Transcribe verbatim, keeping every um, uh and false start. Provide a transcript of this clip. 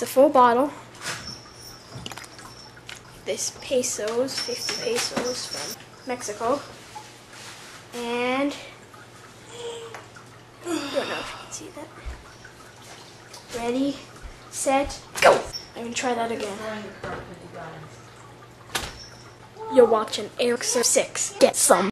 It's a full bottle. This pesos, fifty pesos from Mexico. And I don't know if you can see that. Ready, set, go! I'm gonna try that again. You're watching Eric six. Get some.